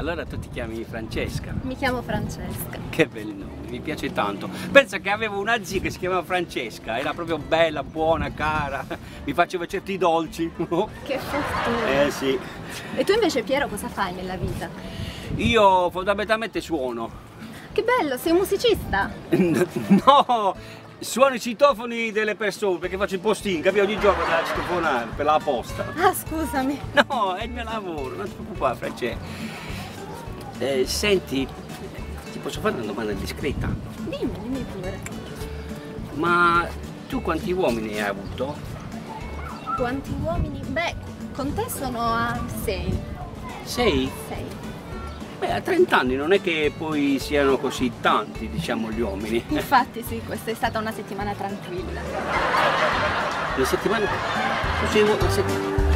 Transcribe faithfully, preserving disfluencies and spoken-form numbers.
allora tu ti chiami Francesca? Mi chiamo Francesca. Che bel nome, mi piace tanto. Pensa che avevo una zia che si chiamava Francesca, era proprio bella, buona, cara, mi faceva certi dolci. Che fortuna. Eh sì. E tu invece, Piero, cosa fai nella vita? Io fondamentalmente suono. Che bello, sei un musicista? No, suono i citofoni delle persone perché faccio il postino, capi? Ogni giorno da citofonare per la posta. Ah, scusami. No, è il mio lavoro, non ti preoccupare, Francesca. Eh, senti, ti posso fare una domanda discreta? Dimmi, dimmi pure. Ma tu quanti uomini hai avuto? Quanti uomini? Beh, con te sono a sei. Sei? Sei. Beh, a trenta anni non è che poi siano così tanti, diciamo, gli uomini. Infatti sì, questa è stata una settimana tranquilla. Una settimana? Così, una settimana.